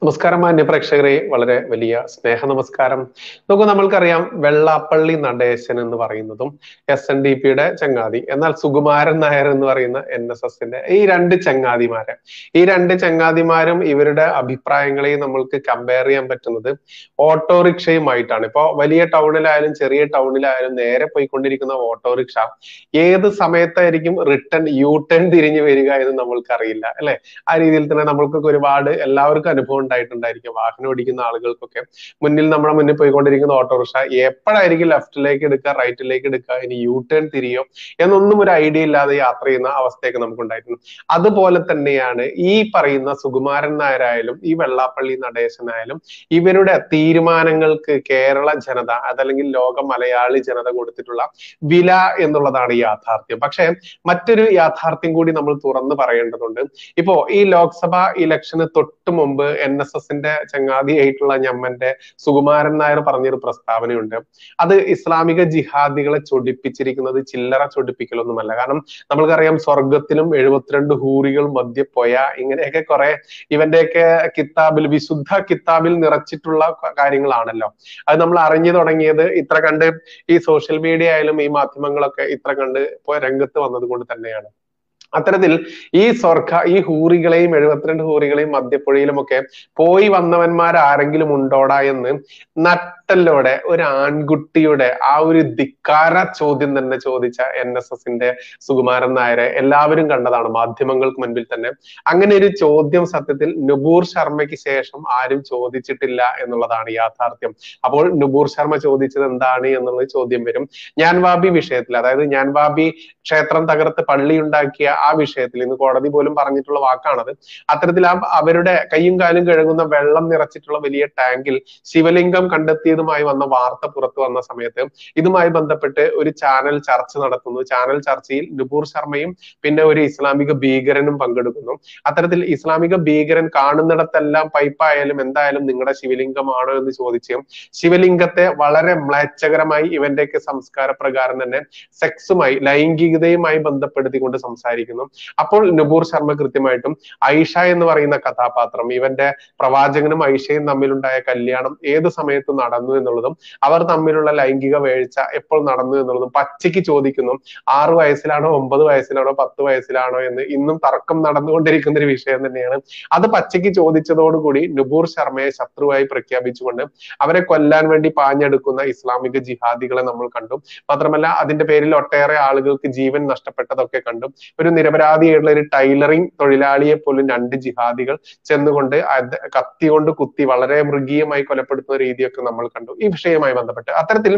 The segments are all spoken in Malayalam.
നമസ്കാരം മാന്യ പ്രേക്ഷകരെ, വളരെ വലിയ സ്നേഹ നമസ്കാരം. നോക്കൂ, നമ്മൾക്കറിയാം വെള്ളാപ്പള്ളി നടേശൻ എന്ന് പറയുന്നതും SNDP-യുടെ ചങ്ങാതി, എന്നാൽ സുകുമാരൻ നായർ എന്ന് പറയുന്ന NSSന്റെ ഈ രണ്ട് ചങ്ങാതിമാരും ഇവരുടെ അഭിപ്രായങ്ങളെയും നമ്മൾക്ക് കമ്പയർ ചെയ്യാൻ പറ്റുന്നത് ഓട്ടോറിക്ഷയുമായിട്ടാണ്. ഇപ്പോ വലിയ ടൗണിലായാലും ചെറിയ ടൗണിലായാലും നേരെ പോയിക്കൊണ്ടിരിക്കുന്ന ഓട്ടോറിക്ഷ ഏത് സമയത്തായിരിക്കും യു ടേൺ തിരിഞ്ഞു വരിക എന്ന് നമ്മൾക്ക് അറിയില്ല, അല്ലെ? ആ രീതിയിൽ തന്നെ നമ്മൾക്കൊക്കെ ഒരുപാട് എല്ലാവർക്കും അനുഭവം ഉണ്ടായിട്ടുണ്ടായിരിക്കും. വാഹനം ഓടിക്കുന്ന ആളുകൾക്കൊക്കെ നമ്മുടെ മുന്നിൽ പോയിക്കൊണ്ടിരിക്കുന്ന ഓട്ടോറിക്ഷ എപ്പോഴായിരിക്കും ലെഫ്റ്റിലേക്ക് എടുക്കുക, റൈറ്റിലേക്ക് എടുക്കുക, ഇനി യു ടേൺ തിരിയോ എന്നൊന്നും ഒരു ഐഡിയ ഇല്ലാതെ യാത്ര ചെയ്യുന്ന അവസ്ഥയൊക്കെ നമുക്ക് ഉണ്ടായിട്ടുണ്ട്. അതുപോലെ തന്നെയാണ് ഈ പറയുന്ന സുകുമാരൻ നായരായാലും ഈ വെള്ളാപ്പള്ളി നടേശനായാലും ഇവരുടെ തീരുമാനങ്ങൾക്ക് കേരള ജനത അതല്ലെങ്കിൽ ലോക മലയാളി ജനത കൊടുത്തിട്ടുള്ള വില എന്നുള്ളതാണ് യാഥാർത്ഥ്യം. പക്ഷെ മറ്റൊരു യാഥാർത്ഥ്യം കൂടി നമ്മൾ തുറന്നു പറയേണ്ടതുണ്ട്. ഇപ്പോ ഈ ലോക്സഭാ ഇലക്ഷന് തൊട്ട് മുമ്പ് NSSന്റെ ചങ്ങാതിയായിട്ടുള്ള ഞമ്മന്റെ സുകുമാരൻ നായർ പറഞ്ഞൊരു പ്രസ്താവനയുണ്ട്. അത് ഇസ്ലാമിക ജിഹാദികളെ ചൊടിപ്പിച്ചിരിക്കുന്നത് ചില്ലറ ചൊടിപ്പിക്കലൊന്നുമല്ല. കാരണം നമ്മൾക്കറിയാം, സ്വർഗത്തിലും 72 ഹൂറികൾ മധ്യപ്പോയ ഇങ്ങനെയൊക്കെ കുറെ ഇവന്റെയൊക്കെ വിശുദ്ധ കിതാബിൽ നിറച്ചിട്ടുള്ള കാര്യങ്ങളാണല്ലോ. അത് നമ്മൾ അറിഞ്ഞു തുടങ്ങിയത് ഇത്ര കണ്ട് ഈ സോഷ്യൽ മീഡിയ ആയാലും ഈ മാധ്യമങ്ങളൊക്കെ ഇത്ര കണ്ട് രംഗത്ത് വന്നത് കൊണ്ട് തന്നെയാണ്. അത്തരത്തിൽ ഈ ഹൂറികളെയും 72 ഹൂറികളെയും മധ്യപ്പുഴയിലുമൊക്കെ പോയി വന്നവന്മാർ ആരെങ്കിലും ഉണ്ടോടാ എന്ന് നട്ടല്ലോടെ ഒരു ആൺകുട്ടിയുടെ ആ ഒരു ധിക്കാര ചോദ്യം തന്നെ ചോദിച്ച NSSന്റെ സുകുമാരൻ നായരെ എല്ലാവരും കണ്ടതാണ് മാധ്യമങ്ങൾക്ക് മുൻപിൽ തന്നെ. അങ്ങനെ ഒരു ചോദ്യം സത്യത്തിൽ നുപൂർ ശർമ്മയ്ക്ക് ശേഷം ആരും ചോദിച്ചിട്ടില്ല എന്നുള്ളതാണ് യാഥാർത്ഥ്യം. അപ്പോൾ നുപൂർ ശർമ്മ ചോദിച്ചത് എന്താണ് എന്നുള്ള ചോദ്യം വരും. ഞാൻവാബി വിഷയത്തിൽ, അതായത് ഞാൻവാബി ക്ഷേത്രം തകർത്ത് പള്ളി ഉണ്ടാക്കിയ ആ വിഷയത്തിൽ ഇന്ന് കോടതി പോലും പറഞ്ഞിട്ടുള്ള വാക്കാണത്. അത്തരത്തിൽ അവരുടെ കയ്യും കാലും കഴുകുന്ന വെള്ളം നിറച്ചിട്ടുള്ള വലിയ ടാങ്കിൽ ശിവലിംഗം കണ്ടെത്തിയതുമായി വന്ന വാർത്ത പുറത്തു വന്ന സമയത്ത് ഇതുമായി ബന്ധപ്പെട്ട് ഒരു ചാനൽ ചർച്ച നടത്തുന്നു. ചാനൽ ചർച്ചയിൽ നുപൂർ ശർമ്മയും പിന്നെ ഒരു ഇസ്ലാമിക ഭീകരനും പങ്കെടുക്കുന്നു. അത്തരത്തിൽ ഇസ്ലാമിക ഭീകരൻ കാണുന്നിടത്തെല്ലാം പൈപ്പായാലും എന്തായാലും നിങ്ങളുടെ ശിവലിംഗമാണോ എന്ന് ചോദിച്ച് ശിവലിംഗത്തെ വളരെ മ്ലേച്ഛകരമായി ഇവന്റെയൊക്കെ സംസ്കാര പ്രകാരം തന്നെ സെക്സുമായി, ലൈംഗികതയുമായി ബന്ധപ്പെടുത്തിക്കൊണ്ട് സംസാരിക്കുന്നു. അപ്പോൾ നുപൂർ ശർമ്മ കൃത്യമായിട്ടും ഐഷ എന്ന് പറയുന്ന കഥാപാത്രം, ഇവന്റെ പ്രവാചകനും ഐഷയും തമ്മിലുണ്ടായ കല്യാണം ഏത് സമയത്ത് നടന്നു എന്നുള്ളതും അവർ തമ്മിലുള്ള ലൈംഗിക വീഴ്ച എപ്പോൾ നടന്നു എന്നുള്ളതും പച്ചയ്ക്ക് ചോദിക്കുന്നു. 6 വയസ്സിലാണോ 9 വയസ്സിലാണോ 10 വയസ്സിലാണോ എന്ന് ഇന്നും തർക്കം നടന്നുകൊണ്ടിരിക്കുന്ന ഒരു വിഷയം തന്നെയാണ്. അത് പച്ചയ്ക്ക് ചോദിച്ചതോടുകൂടി നുപൂർ ശർമ്മയെ ശത്രുവായി പ്രഖ്യാപിച്ചുകൊണ്ട് അവരെ കൊല്ലാൻ വേണ്ടി പാഞ്ഞെടുക്കുന്ന ഇസ്ലാമിക ജിഹാദികളെ നമ്മൾ കണ്ടു. മാത്രമല്ല അതിന്റെ പേരിൽ ഒട്ടേറെ ആളുകൾക്ക് ജീവൻ നഷ്ടപ്പെട്ടതൊക്കെ കണ്ടു. ഒരു നിരപരാധിയായിട്ടുള്ള ഒരു ടൈലറിംഗ് തൊഴിലാളിയെ പോലും 2 ജിഹാദികൾ ചെന്നുകൊണ്ട് കത്തി കൊണ്ട് കുത്തി വളരെ മൃഗീയമായി കൊലപ്പെടുത്തുന്ന രീതിയൊക്കെ നമ്മൾ കണ്ടു ഈ വിഷയവുമായി ബന്ധപ്പെട്ട്. അത്തരത്തിൽ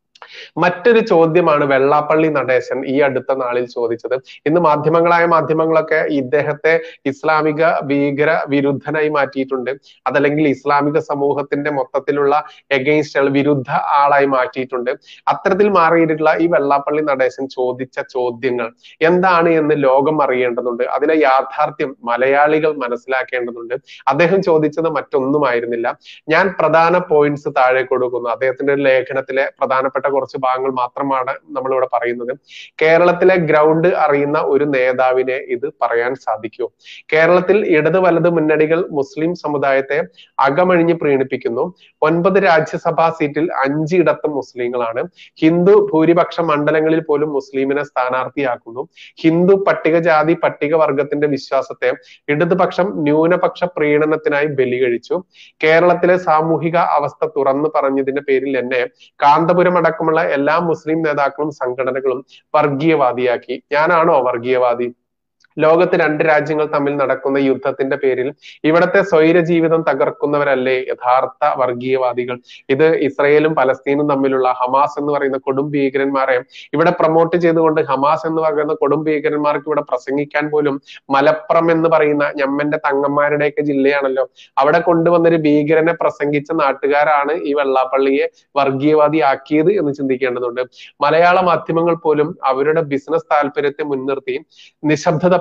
മറ്റൊരു ചോദ്യമാണ് വെള്ളാപ്പള്ളി നടേശൻ ഈ അടുത്ത നാളിൽ ചോദിച്ചത്. ഇന്ന് മാധ്യമങ്ങളൊക്കെ ഇദ്ദേഹത്തെ ഇസ്ലാമിക ഭീകര വിരുദ്ധനായി മാറ്റിയിട്ടുണ്ട്. അതല്ലെങ്കിൽ ഇസ്ലാമിക സമൂഹത്തിന്റെ മൊത്തത്തിലുള്ള വിരുദ്ധ ആളായി മാറ്റിയിട്ടുണ്ട്. അത്തരത്തിൽ മാറിയിട്ടുള്ള ഈ വെള്ളാപ്പള്ളി നടേശൻ ചോദിച്ച ചോദ്യങ്ങൾ എന്താണ് എന്ന് ലോകം അറിയേണ്ടതുണ്ട്. അതിലെ യാഥാർത്ഥ്യം മലയാളികൾ മനസ്സിലാക്കേണ്ടതുണ്ട്. അദ്ദേഹം ചോദിച്ചത് മറ്റൊന്നുമായിരുന്നില്ല. ഞാൻ പ്രധാന പോയിന്റ്സ് താഴെ കൊടുക്കുന്നു. അദ്ദേഹത്തിന്റെ ലേഖനത്തിലെ പ്രധാനപ്പെട്ട കുറച്ച് ഭാഗങ്ങൾ മാത്രമാണ് നമ്മളിവിടെ പറയുന്നത്. കേരളത്തിലെ ഗ്രൗണ്ട് അറിയുന്ന ഒരു നേതാവിനെ ഇത് പറയാൻ സാധിക്കൂ? കേരളത്തിൽ ഇടത് വലത് മുന്നണികൾ മുസ്ലിം സമുദായത്തെ അകമഴിഞ്ഞ് പ്രീണിപ്പിക്കുന്നു. 9 രാജ്യസഭാ സീറ്റിൽ 5 ഇടത്തും മുസ്ലിങ്ങളാണ്. ഹിന്ദു ഭൂരിപക്ഷ മണ്ഡലങ്ങളിൽ പോലും മുസ്ലിമിനെ സ്ഥാനാർത്ഥിയാക്കുന്നു. ഹിന്ദു പട്ടികജാതി പട്ടികവർഗത്തിന്റെ വിശ്വാസത്തെ ഇടതുപക്ഷം ന്യൂനപക്ഷ പ്രീണനത്തിനായി ബലി കഴിച്ചു. കേരളത്തിലെ സാമൂഹിക അവസ്ഥ തുറന്നു പറഞ്ഞതിന്റെ പേരിൽ എന്നെ കാന്തപുരം അടക്കമുള്ള എല്ലാ മുസ്ലിം നേതാക്കളും സംഘടനകളും വർഗീയവാദിയാക്കി. ഞാനാണോ വർഗീയവാദി? ലോകത്ത് 2 രാജ്യങ്ങൾ തമ്മിൽ നടക്കുന്ന യുദ്ധത്തിന്റെ പേരിൽ ഇവിടത്തെ സ്വൈര ജീവിതം തകർക്കുന്നവരല്ലേ യഥാർത്ഥ വർഗീയവാദികൾ? ഇത് ഇസ്രയേലും പലസ്തീനും തമ്മിലുള്ള ഹമാസ് എന്ന് പറയുന്ന കൊടും ഭീകരന്മാരെ ഇവിടെ പ്രൊമോട്ട് ചെയ്തുകൊണ്ട് ഹമാസ് എന്ന് പറയുന്ന കൊടും ഭീകരന്മാർക്ക് ഇവിടെ പ്രസംഗിക്കാൻ പോലും മലപ്പുറം എന്ന് പറയുന്ന ഞമ്മന്റെ തങ്ങന്മാരുടെയൊക്കെ ജില്ലയാണല്ലോ, അവിടെ കൊണ്ടുവന്നൊരു ഭീകരനെ പ്രസംഗിച്ച നാട്ടുകാരാണ് ഈ വെള്ളാപ്പള്ളിയെ വർഗീയവാദി ആക്കിയത് എന്ന് ചിന്തിക്കേണ്ടതുണ്ട്. മലയാള മാധ്യമങ്ങൾ പോലും അവരുടെ ബിസിനസ് താല്പര്യത്തെ മുൻനിർത്തി നിശബ്ദത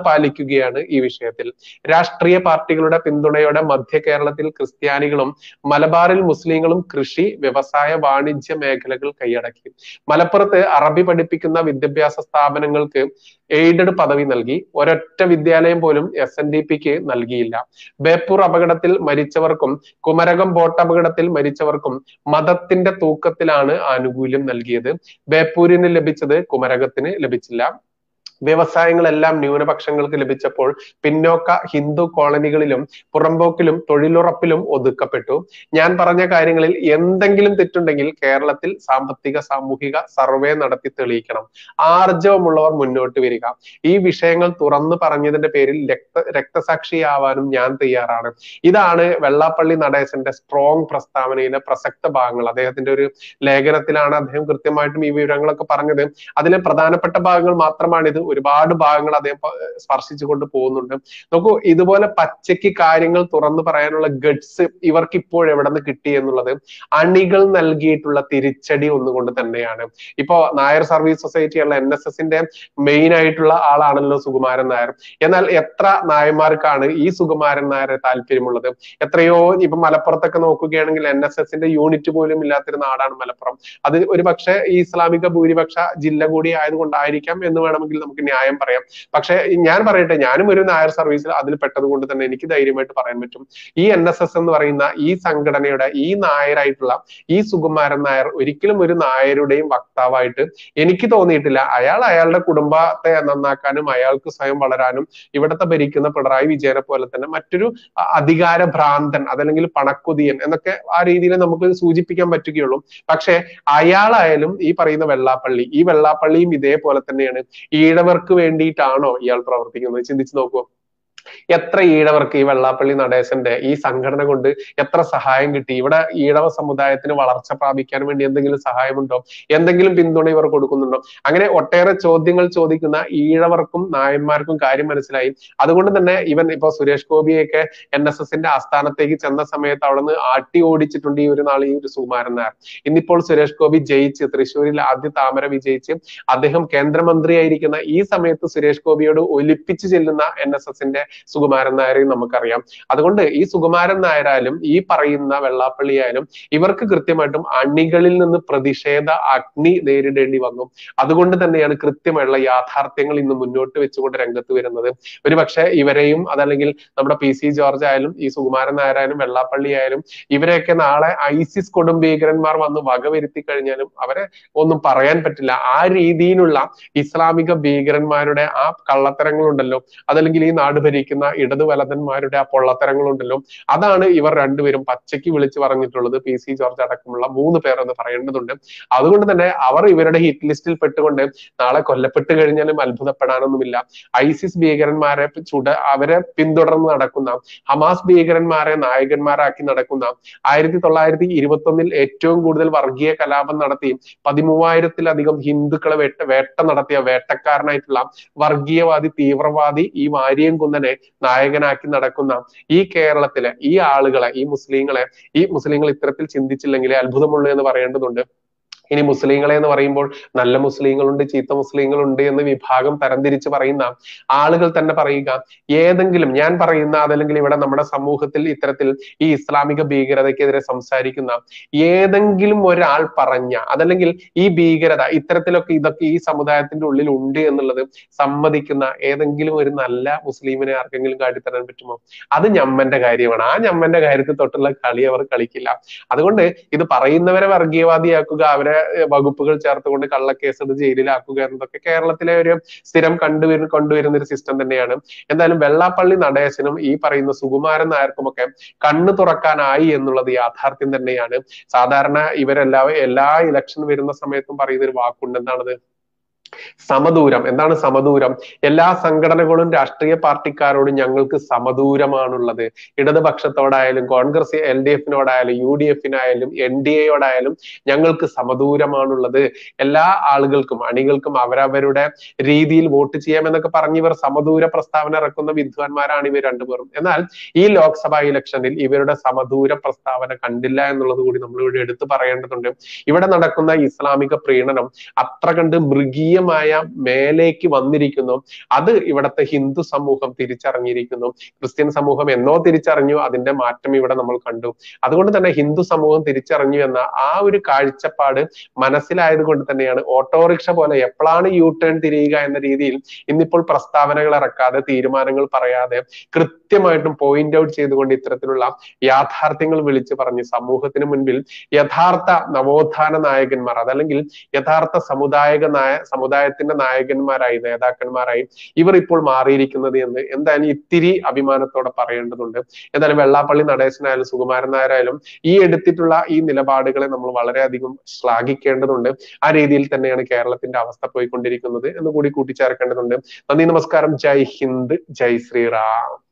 പാലിക്കുകയാണ് ഈ വിഷയത്തിൽ. രാഷ്ട്രീയ പാർട്ടികളുടെ പിന്തുണയോടെ മധ്യ കേരളത്തിൽ ക്രിസ്ത്യാനികളും മലബാറിൽ മുസ്ലിങ്ങളും കൃഷി, വ്യവസായ, വാണിജ്യ മേഖലകൾ കൈയടക്കി. മലപ്പുറത്ത് അറബി പഠിപ്പിക്കുന്ന വിദ്യാഭ്യാസ സ്ഥാപനങ്ങൾക്ക് എയ്ഡഡ് പദവി നൽകി. ഒരൊറ്റ വിദ്യാലയം പോലും SNDPക്ക് നൽകിയില്ല. ബേപ്പൂർ അപകടത്തിൽ മരിച്ചവർക്കും കുമരകം ബോട്ട് അപകടത്തിൽ മരിച്ചവർക്കും മതത്തിന്റെ തൂക്കത്തിലാണ് ആനുകൂല്യം നൽകിയത്. ബേപ്പൂരിന് ലഭിച്ചത് കുമരകത്തിന് ലഭിച്ചില്ല. വ്യവസായങ്ങളെല്ലാം ന്യൂനപക്ഷങ്ങൾക്ക് ലഭിച്ചപ്പോൾ പിന്നോക്ക ഹിന്ദു കോളനികളിലും പുറമ്പോക്കിലും തൊഴിലുറപ്പിലും ഒതുക്കപ്പെട്ടു. ഞാൻ പറഞ്ഞ കാര്യങ്ങളിൽ എന്തെങ്കിലും തെറ്റുണ്ടെങ്കിൽ കേരളത്തിൽ സാമ്പത്തിക സാമൂഹിക സർവേ നടത്തി തെളിയിക്കണം. ആർജവമുള്ളവർ മുന്നോട്ട് വരിക. ഈ വിഷയങ്ങൾ തുറന്നു പറഞ്ഞതിന്റെ പേരിൽ രക്തസാക്ഷിയാവാനും ഞാൻ തയ്യാറാണ്. ഇതാണ് വെള്ളാപ്പള്ളി നടേശന്റെ സ്ട്രോങ് പ്രസ്താവനയിലെ പ്രസക്ത ഭാഗങ്ങൾ. അദ്ദേഹത്തിന്റെ ഒരു ലേഖനത്തിലാണ് അദ്ദേഹം കൃത്യമായിട്ടും ഈ വിവരങ്ങളൊക്കെ പറഞ്ഞത്. അതിലെ പ്രധാനപ്പെട്ട ഭാഗങ്ങൾ മാത്രമാണിത്. ഒരുപാട് ഭാഗങ്ങൾ അദ്ദേഹം സ്പർശിച്ചുകൊണ്ട് പോകുന്നുണ്ട്. നോക്കൂ, ഇതുപോലെ പച്ചയ്ക്ക് കാര്യങ്ങൾ തുറന്നു പറയാനുള്ള ഗഡ്സ് ഇവർക്ക് ഇപ്പോൾ എവിടെ നിന്ന് കിട്ടി എന്നുള്ളത് അണികൾ നൽകിയിട്ടുള്ള തിരിച്ചടി ഒന്നുകൊണ്ട് തന്നെയാണ്. ഇപ്പോ നായർ സർവീസ് സൊസൈറ്റിയുള്ള NSSന്റെ മെയിൻ ആയിട്ടുള്ള ആളാണല്ലോ സുകുമാരൻ നായർ. എന്നാൽ എത്ര നായന്മാർക്കാണ് ഈ സുകുമാരൻ നായരെ താല്പര്യമുള്ളത്? എത്രയോ ഇപ്പൊ മലപ്പുറത്തൊക്കെ നോക്കുകയാണെങ്കിൽ NSSന്റെ യൂണിറ്റ് പോലും ഇല്ലാത്തൊരു നാടാണ് മലപ്പുറം. അത് ഒരു പക്ഷേ ഈ ഇസ്ലാമിക ഭൂരിപക്ഷ ജില്ല കൂടി ആയതുകൊണ്ടായിരിക്കാം എന്ന് വേണമെങ്കിൽ നമുക്ക് ന്യായം പറയാം. പക്ഷെ ഞാൻ പറയട്ടെ, ഞാനും ഒരു നായർ സർവീസിൽ അതിൽ പെട്ടത് കൊണ്ട് തന്നെ എനിക്ക് ധൈര്യമായിട്ട് പറയാൻ പറ്റും, ഈ NSS എന്ന് പറയുന്ന ഈ സംഘടനയുടെ ഈ നായരായിട്ടുള്ള ഈ സുകുമാരൻ നായർ ഒരിക്കലും ഒരു നായരുടെയും വക്താവായിട്ട് എനിക്ക് തോന്നിയിട്ടില്ല. അയാൾ അയാളുടെ കുടുംബത്തെ നന്നാക്കാനും അയാൾക്ക് സ്വയം വളരാനും ഇവിടത്തെ ഭരിക്കുന്ന പിണറായി വിജയനെ പോലെ തന്നെ മറ്റൊരു അധികാര ഭ്രാന്തൻ അതല്ലെങ്കിൽ പണക്കൊതിയൻ എന്നൊക്കെ ആ രീതിയിൽ നമുക്ക് സൂചിപ്പിക്കാൻ പറ്റുകയുള്ളൂ. പക്ഷെ അയാളായാലും ഈ പറയുന്ന ഈ വെള്ളാപ്പള്ളിയും ഇതേപോലെ തന്നെയാണ്. ഈഴവർക്ക് വേണ്ടിയിട്ടാണോ ഇയാൾ പ്രവർത്തിക്കുന്നത്? ചിന്തിച്ചു നോക്കൂ. എത്ര ഈഴവർക്ക് ഈ വെള്ളാപ്പള്ളി നടേശന്റെ ഈ സംഘടന കൊണ്ട് എത്ര സഹായം കിട്ടി? ഇവിടെ ഈഴവ സമുദായത്തിന് വളർച്ച പ്രാപിക്കാൻ വേണ്ടി എന്തെങ്കിലും സഹായമുണ്ടോ? എന്തെങ്കിലും പിന്തുണ ഇവർ കൊടുക്കുന്നുണ്ടോ? അങ്ങനെ ഒട്ടേറെ ചോദ്യങ്ങൾ ചോദിക്കുന്ന ഈഴവർക്കും നായന്മാർക്കും കാര്യം മനസ്സിലായി. അതുകൊണ്ട് തന്നെ ഇവൻ ഇപ്പൊ സുരേഷ് ഗോപിയൊക്കെ NSSന്റെ ആസ്ഥാനത്തേക്ക് ചെന്ന സമയത്ത് അവിടെ നിന്ന് ആട്ടി ഓടിച്ചിട്ടുണ്ട് ഈ ഒരു നാൾ ഈ ഒരു സുകുമാരൻ നായർ. ഇന്നിപ്പോൾ സുരേഷ് ഗോപി ജയിച്ച് തൃശ്ശൂരിൽ ആദ്യ താമര വിജയിച്ച് അദ്ദേഹം കേന്ദ്രമന്ത്രിയായിരിക്കുന്ന ഈ സമയത്ത് സുരേഷ് ഗോപിയോട് ഒലിപ്പിച്ചു ചെല്ലുന്ന NSSന്റെ സുകുമാരൻ നായരെയും നമുക്കറിയാം. അതുകൊണ്ട് ഈ സുകുമാരൻ നായരായാലും ഈ പറയുന്ന വെള്ളാപ്പള്ളി ആയാലും ഇവർക്ക് കൃത്യമായിട്ടും അണികളിൽ നിന്ന് പ്രതിഷേധ അഗ്നി നേരിടേണ്ടി വന്നു. അതുകൊണ്ട് തന്നെയാണ് കൃത്യമായുള്ള യാഥാർത്ഥ്യങ്ങൾ ഇന്ന് മുന്നോട്ട് വെച്ചുകൊണ്ട് രംഗത്ത് വരുന്നത്. ഒരു പക്ഷെ ഇവരെയും അതല്ലെങ്കിൽ നമ്മുടെ PC ജോർജ് ആയാലും ഈ സുകുമാരൻ നായരായാലും വെള്ളാപ്പള്ളി ആയാലും ഇവരെയൊക്കെ നാളെ ISIS കൊടും ഭീകരന്മാർ വന്ന് വകവരുത്തി കഴിഞ്ഞാലും അവരെ ഒന്നും പറയാൻ പറ്റില്ല. ആ രീതിയിലുള്ള ഇസ്ലാമിക ഭീകരന്മാരുടെ ആ കള്ളത്തരങ്ങളുണ്ടല്ലോ, അതല്ലെങ്കിൽ ഈ നാട് ഭരിക്കുന്ന ഇടതു വലതന്മാരുടെ ആ പൊള്ളത്തരങ്ങളുണ്ടല്ലോ, അതാണ് ഇവർ രണ്ടുപേരും പച്ചയ്ക്ക് വിളിച്ചു പറഞ്ഞിട്ടുള്ളത്. PC ജോർജ് അടക്കമുള്ള 3 പേർ എന്ന് പറയേണ്ടതുണ്ട്. അതുകൊണ്ട് തന്നെ അവർ ഇവരുടെ ഹിറ്റ് ലിസ്റ്റിൽ പെട്ടുകൊണ്ട് നാളെ കൊല്ലപ്പെട്ട് കഴിഞ്ഞാലും അത്ഭുതപ്പെടാനൊന്നുമില്ല. ISIS ഭീകരന്മാരെ അവരെ പിന്തുടർന്ന് നടക്കുന്ന, ഹമാസ് ഭീകരന്മാരെ നായകന്മാരാക്കി നടക്കുന്ന, 1921 ഏറ്റവും കൂടുതൽ വർഗീയ കലാപം നടത്തി 13,000-ലധികം ഹിന്ദുക്കളെ വേട്ട നടത്തിയ വേട്ടക്കാരനായിട്ടുള്ള വർഗീയവാദി തീവ്രവാദി ഈ വാരിയം കുന്നനെ നായകനാക്കി നടക്കുന്ന ഈ കേരളത്തിലെ ഈ ആളുകളെ, ഈ മുസ്ലിങ്ങൾ ഇത്തരത്തിൽ ചിന്തിച്ചില്ലെങ്കിലേ അത്ഭുതമുള്ളൂ എന്ന് പറയേണ്ടതുണ്ട്. ഇനി മുസ്ലിങ്ങളെ എന്ന് പറയുമ്പോൾ നല്ല മുസ്ലിങ്ങളുണ്ട്, ചീത്ത മുസ്ലിങ്ങളുണ്ട് എന്ന് വിഭാഗം തരംതിരിച്ച് പറയുന്ന ആളുകൾ തന്നെ പറയുക, ഏതെങ്കിലും ഞാൻ പറയുന്ന അതല്ലെങ്കിൽ ഇവിടെ നമ്മുടെ സമൂഹത്തിൽ ഇത്തരത്തിൽ ഈ ഇസ്ലാമിക ഭീകരതയ്ക്കെതിരെ സംസാരിക്കുന്ന ഏതെങ്കിലും ഒരാൾ പറഞ്ഞ അതല്ലെങ്കിൽ ഈ ഭീകരത ഇതൊക്കെ ഈ സമുദായത്തിന്റെ ഉള്ളിൽ ഉണ്ട് എന്നുള്ളത് സമ്മതിക്കുന്ന ഏതെങ്കിലും ഒരു നല്ല മുസ്ലിമിനെ ആർക്കെങ്കിലും കാട്ടിത്തരാൻ പറ്റുമോ? അത് ഞമ്മന്റെ കാര്യമാണ്. ആ ഞമ്മന്റെ കാര്യത്തിൽ തൊട്ടുള്ള കളി അവർ കളിക്കില്ല. അതുകൊണ്ട് ഇത് പറയുന്നവരെ വർഗീയവാദിയാക്കുക, അവരെ വകുപ്പുകൾ ചേർത്തുകൊണ്ട് കള്ളക്കേസ് ജയിലിലാക്കുക എന്നതൊക്കെ കേരളത്തിലെ ഒരു സ്ഥിരം കൊണ്ടുവരുന്ന ഒരു സിസ്റ്റം തന്നെയാണ്. എന്തായാലും വെള്ളാപ്പള്ളി നടേശനും ഈ പറയുന്ന സുകുമാരൻ നായർക്കുമൊക്കെ കണ്ണു തുറക്കാനായി എന്നുള്ളത് യാഥാർത്ഥ്യം തന്നെയാണ്. സാധാരണ എല്ലാ ഇലക്ഷൻ വരുന്ന സമയത്തും പറയുന്ന ഒരു വാക്കുണ്ട്. എന്താണത്? സമദൂരം. എന്താണ് സമദൂരം? എല്ലാ സംഘടനകളും രാഷ്ട്രീയ പാർട്ടിക്കാരോടും ഞങ്ങൾക്ക് സമദൂരമാണുള്ളത്. ഇടതുപക്ഷത്തോടായാലും കോൺഗ്രസ് LDFനോടായാലും UDFനായാലും NDAയോടായാലും ഞങ്ങൾക്ക് സമദൂരമാണുള്ളത്. എല്ലാ ആളുകൾക്കും അണികൾക്കും അവരവരുടെ രീതിയിൽ വോട്ട് ചെയ്യാമെന്നൊക്കെ പറഞ്ഞ് ഇവർ സമദൂര പ്രസ്താവന ഇറക്കുന്ന വിദ്വാൻമാരാണ് ഇവർ രണ്ടുപേരും. എന്നാൽ ഈ ലോക്സഭാ ഇലക്ഷനിൽ ഇവരുടെ സമദൂര പ്രസ്താവന കണ്ടില്ല എന്നുള്ളത് കൂടി നമ്മൾ ഇവിടെ എടുത്തു പറയേണ്ടതുണ്ട്. ഇവിടെ നടക്കുന്ന ഇസ്ലാമിക പ്രീണനം അത്ര കണ്ട് മൃഗീയമായ പൂർണ്ണമായ മേലേക്ക് വന്നിരിക്കുന്നു. അത് ഇവിടുത്തെ ഹിന്ദു സമൂഹം തിരിച്ചറിഞ്ഞിരിക്കുന്നു. ക്രിസ്ത്യൻ സമൂഹം എന്നോ തിരിച്ചറിഞ്ഞു, അതിന്റെ മാറ്റം ഇവിടെ നമ്മൾ കണ്ടു. അതുകൊണ്ട് തന്നെ ഹിന്ദു സമൂഹം തിരിച്ചറിഞ്ഞു എന്ന ആ ഒരു കാഴ്ചപ്പാട് മനസ്സിലായത് കൊണ്ട് തന്നെയാണ് ഓട്ടോറിക്ഷ പോലെ എപ്പോഴാണ് യു ടേൺ തിരിയുക എന്ന രീതിയിൽ ഇന്നിപ്പോൾ പ്രസ്താവനകൾ ഇറക്കാതെ, തീരുമാനങ്ങൾ പറയാതെ, കൃത്യമായിട്ടും പോയിന്റ് ഔട്ട് ചെയ്തുകൊണ്ട് ഇത്തരത്തിലുള്ള യാഥാർത്ഥ്യങ്ങൾ വിളിച്ചു പറഞ്ഞ് സമൂഹത്തിന് മുൻപിൽ യഥാർത്ഥ നവോത്ഥാന നായകന്മാർ, അതല്ലെങ്കിൽ യഥാർത്ഥ സമുദായത്തിന്റെ നായകന്മാരായി, നേതാക്കന്മാരായി ഇവർ ഇപ്പോൾ മാറിയിരിക്കുന്നത് എന്ന് എന്തായാലും ഇത്തിരി അഭിമാനത്തോടെ പറയേണ്ടതുണ്ട്. എന്തായാലും വെള്ളാപ്പള്ളി നടേശനായാലും സുകുമാരൻ നായരായാലും ഈ എടുത്തിട്ടുള്ള ഈ നിലപാടുകളെ നമ്മൾ വളരെയധികം ശ്ലാഘിക്കേണ്ടതുണ്ട്. ആ രീതിയിൽ തന്നെയാണ് കേരളത്തിന്റെ അവസ്ഥ പോയിക്കൊണ്ടിരിക്കുന്നത് എന്ന് കൂടി കൂട്ടിച്ചേർക്കേണ്ടതുണ്ട്. നന്ദി, നമസ്കാരം. ജയ് ഹിന്ദ്, ജയ് ശ്രീറാം.